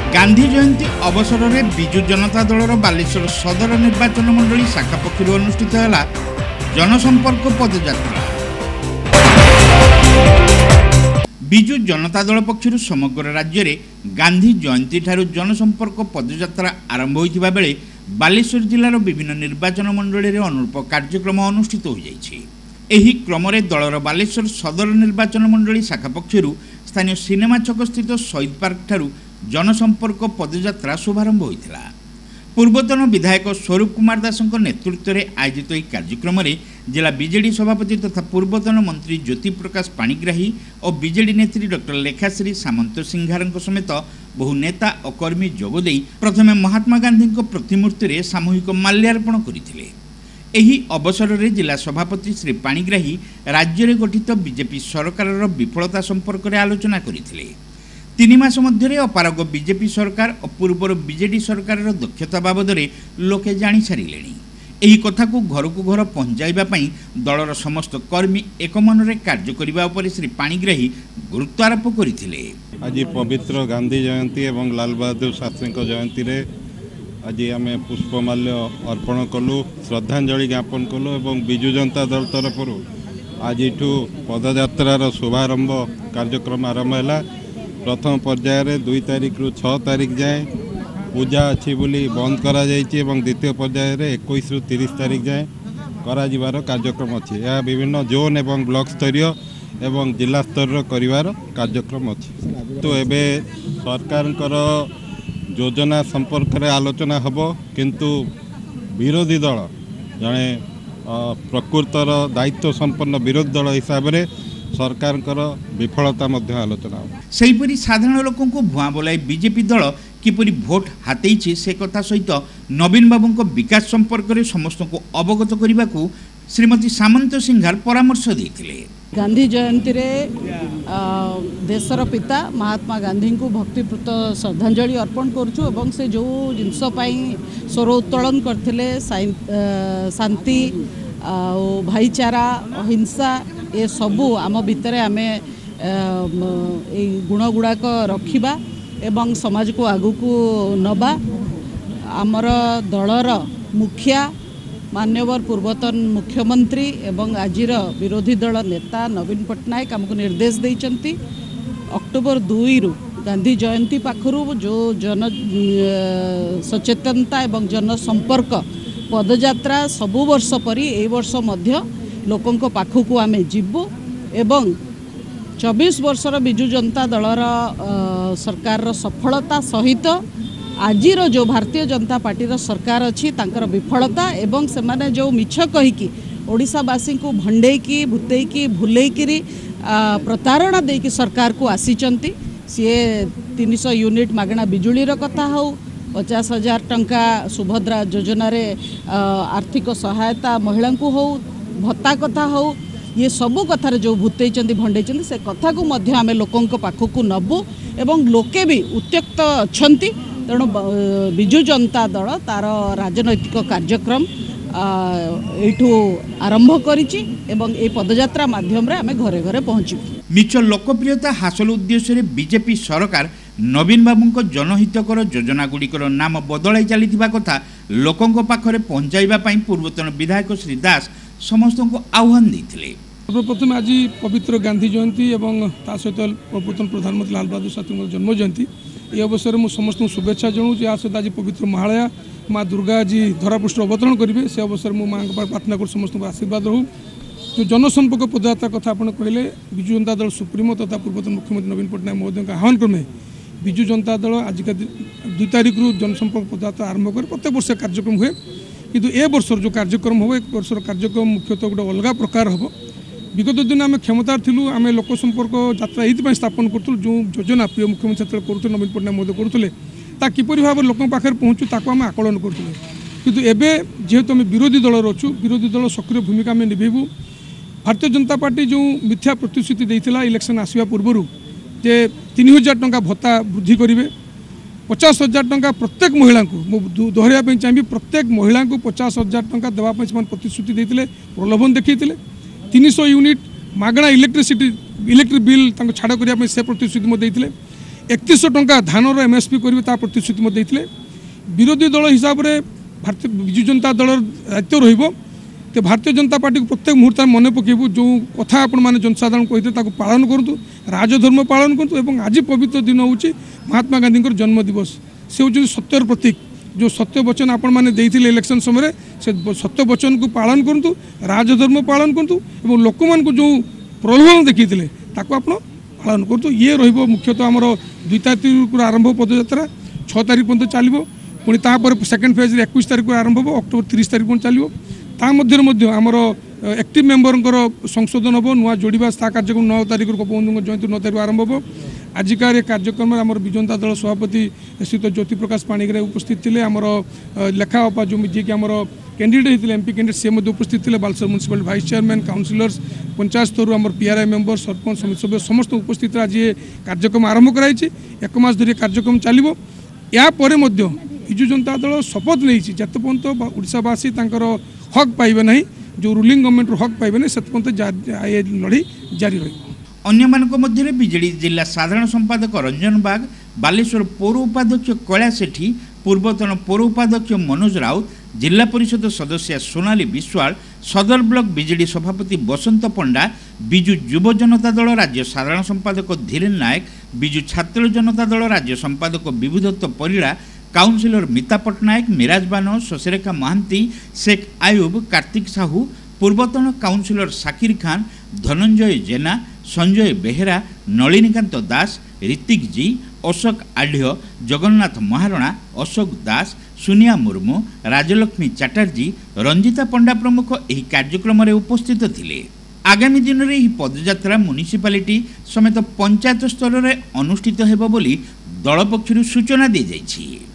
गांधी जयंती अवसर में विजु जनता दलर बालेश्वर सदर निर्वाचन मंडली शाखा पक्षर अनुष्ठित है जनसंपर्क पदयात्रा। विजु जनता दल पक्षर समग्र राज्य में गांधी जयंती ठारू जनसंपर्क पदयात्रा आरंभ होता बेले बालेश्वर जिलार विभिन्न निर्वाचन मंडली में अनुरूप कार्यक्रम अनुष्ठित हो जाइए। एही क्रम दलर बालेश्वर सदर निर्वाचन मंडली शाखा पक्षर स्थानीय सिनेमा छक स्थित शहीद पार्क ठारू जनसंपर्क पदयात्रा शुभारंभ होता। पूर्वतन विधायक स्वरूप कुमार दास नेतृत्व में आयोजित यह कार्यक्रम में जिला बीजेडी सभापति तथा पूर्वतन मंत्री ज्योति प्रकाश पाणिग्राही और बीजेडी नेत्री डॉक्टर लेखाश्री सामंत सिंघार समेत बहु नेता और कर्मी जोगदे प्रथमे महात्मा गांधी प्रतिमूर्ति में सामूहिक माल्यार्पण करते। एही अवसर में जिला सभापति श्री पाणिग्राही राज्य में गठित बीजेपी सरकार विफलता संपर्क में आलोचना करते। 3 मास मध्य अपारग बीजेपी सरकार और पूर्वर बीजेडी सरकार दक्षता बाबद लोके जानी सारे। यही कथा को घर को घर पहुंचाइबापी दलर समस्त कर्मी एक मन में कार्य करने श्री पाणिग्राही गुरुत्वारोप करते। आज पवित्र गांधी जयंती एवं लाल बहादुर शास्त्री जयंती रे आज आम पुष्पमाल्य अर्पण कलु, श्रद्धांजलि ज्ञापन कलु और विजु जनता दल तरफ आज पदयात्रार शुभारंभ कार्यक्रम आरंभ है। प्रथम पर्यायर 2 तारिख रु 6 तारिख जाए पूजा अच्छी बोली बंद करा जाइए और द्वितीय पर्यायर 21 रु 30 तारिख जाए कर कार्यक्रम अच्छी। यह विभिन्न जोन एवं ब्लॉक स्तरीय एवं जिला स्तर कर कार्यक्रम अच्छी। तो एबे सरकार योजना संपर्क में आलोचना हम किंतु विरोधी दल जड़े प्रकृतर दायित्व संपन्न विरोधी दल हिसाब से सरकार विफलता आलोचना। सेहीपरि साधारण लोकों को भुआ बोलाई बीजेपी दल किपरि भोट हाथेइछि से कथा सहित नवीन बाबू विकास संपर्क में समस्त को अवगत करने को श्रीमती सामंत सिंघार परामर्श देते। गांधी जयंती रे देशर पिता महात्मा गांधी को भक्तिपूत श्रद्धांजलि अर्पण करुचु एवं से जो जिनस स्वर उत्तोलन करथिले शांति भाईचारा अहिंसा ये सबू आम भितर आमे गुण गुड़ाक रखा एवं समाज को आगु को नबा। आमर दलर मुखिया मान्यवर पूर्वतन मुख्यमंत्री एवं आजिर विरोधी दल नेता नवीन पट्टनायक आमको निर्देश देइचंती अक्टोबर 2 रु गांधी जयंती पाखरु जो जन सचेतनता एवं जन संपर्क पदयात्रा सबु वर्ष परी ए वर्ष मध्य लोकों पाखक आमे जीवु एवं 24 वर्षर विजु जनता दलर सरकार सफलता सहित आजिर जो भारतीय जनता पार्टी सरकार अच्छी तांकर विफलता एवं से माने जो मिछ कहीकि ओडिशावासी को भंडेकी भूतेकी भूलेकी प्रतारणा देकी सरकार को आसीचंती। सी 300 यूनिट मागणा बिजुलीर कथा हो 50,000 टंका सुभद्रा योजना रे आर्थिक सहायता महिला को हो भत्ता कथा हो ये सबू कथार जो भूतेइचंती भंडेइचंती से कथा को मध्य आमे लोकों पाखक नबू एवं लोके भी उत्त्यक्त अछंती। तेणु विजु जनता दल तार राजनैतिक कार्यक्रम एठू आरंभ करिछि एवं ए पदयात्रा माध्यम रे आमे घरे घरे पहुँचू। मिच लोकप्रियता हासिल उद्देश्य रे बीजेपी सरकार नवीन बाबू जनहितकर योजना गुड़िकर नाम बदलाई चली कथा लोकों पाखरे पहुँचाइबा पई पूर्वतन विधायक श्री दास समस्त को आह्वान देते। सर्वप्रथम आज पवित्र गांधी जयंती एवं ता सहित पूर्वतन प्रधानमंत्री लाल बहादुर शास्त्री जन्म जयंती ये अवसर में समस्त शुभेच्छा जनाऊँ। या सहित आज पवित्र महालया माँ दुर्गा जी धरापृष्ठ अवतरण करेंगे से अवसर में माँ प्रार्थना कर समस्त आशीर्वाद रहू। जो जनसंपर्क पदयात्रा कथा आप कहले विजु जनता दल सुप्रीमो तथा पूर्वतन मुख्यमंत्री नवीन पट्टनायक महोदय का आह्वान क्रमे विजु जनता दल आज 2 तारिख रु जनसंपर्क पदयात्रा आरंभ कर प्रत्येक वर्ष कार्यक्रम हुए किंतु ए वर्ष जो कार्यक्रम हो एक वर्ष कार्यक्रम मुख्यतः गोटे अलग प्रकार हम। विगत दिन आम क्षमता थिलु आम लोक संपर्क यात्रा ये स्थापन करूँ जो योजना प्रिय मुख्यमंत्री करुले नवीन पट्टनायक महोदय करुले किपरि भाव लोक पाखे पहुँचू ताको आम आकलन करूँ किंतु एबे जेहेतु आम विरोधी दल अच्छु विरोधी दल सक्रिय भूमिका आम निभेबू। भारतीय जनता पार्टी जो मिथ्या प्रतिश्रुति देइथिला इलेक्शन आसवा पूर्व जे 3000 टंका भत्ता वृद्धि करेंगे 50,000 टंका प्रत्येक महिला को दोहराइया चाहिए प्रत्येक महिला को 50,000 टंका देवाई से प्रतिश्रुति देते प्रलोभन देखते 300 यूनिट मागणा इलेक्ट्रिक बिल छाड़ करने से प्रतिश्रुति देते 3100 टंका धानर एमएसपी करेंगे ता प्रतिश्रुति देते विरोधी दल हिसाब से भारतीय विजु जनता दल दायित्व रहिबो तो भारतीय जनता पार्टी को प्रत्येक मुहूर्त मन पकेबू जो कथा आपण मैंने जनसाधारण कहते पालन करूँ राजधर्म पालन करूँ आज पवित्र दिन हूँ महात्मा गांधी जन्म दिवस से हूँ सत्यर प्रतीक जो सत्य वचन आपण मैंने देते इलेक्शन समय से सत्य वचन को पालन करूँ राजधर्म पालन करूँ लोक मान को जो प्रलोभन देखी आप पालन करूँ ये रहिबो मुख्यतः आमर 2 तारीख आरंभ पदयात्रा 6 तारीख पर्यटन चलो पुणी तापर सेकेंड फेज 21 तारीख आरंभ हो अक्टोबर 30 तारीख पर्यटन चलो ता मध्य आमर एक्टिव मेंबर संशोधन हम नुआ जोड़ा कार्यक्रम 9 तारीख गोपबंधु जयंती 9 तारीख आरंभ हो आजिकार कार्यक्रम आम विजु जनता दल सभापति श्रीयुत ज्योति प्रकाश पाणिग्राही उपस्थित थे आमर लेखा बापा जो जी आम कैंडिडेट होते एमपी कैंडिडेट से उपस्थित थे Baleswar municipality vice chairman councillors panchayat स्तर आम पीआरआई मेंबर सरपंच समिति सभ्य समस्त उपस्थित आज ये कार्यक्रम आरंभ कराई 1 मास धरी कार्यक्रम चलो यापर विजु जनता दल शपथ नहीं जत पर्यंत ओडावासी हक पाइबे नहीं जो रूलिंग गवर्नमेंट हक पाइबे नहीं से पर्यंत लड़ी जारी रही। अन्यमानक मध्य बीजेडी जिला साधारण संपादक रंजन बाग बालेश्वर पौर उपाध्यक्ष कैलाश सेठी पूर्वतन पौर उपाध्यक्ष मनोज राउत जिला परिषद सदस्य सोनाली विश्वाल सदर ब्लॉक बीजेडी सभापति बसंत पंडा बिजु युव जनता दल राज्य साधारण संपादक धीरेन नायक बिजु छात्र जनता दल राज्य संपादक विभुदत्त परिड़ा काउंसिलर मिता पट्टनायक मिराज बानो शशिरेखा महांती शेख आयुब कार्तिक साहू पूर्वतन काउंसिलर साकिर खान धनंजय जेना संजय बेहेरा नलिनीकांत दास ऋतिक जी अशोक आढ़ जगन्नाथ महारणा अशोक दास सुनिया मुर्मू राजलक्ष्मी चैटर्जी रंजिता पंडा प्रमुख एही कार्यक्रम में उपस्थित थिले। आगामी दिन में यह पदयात्रा म्युनिसिपालिटी समेत पंचायत स्तर में अनुष्ठित हेबो बोली दल पक्षरु सूचना दी जाइछि।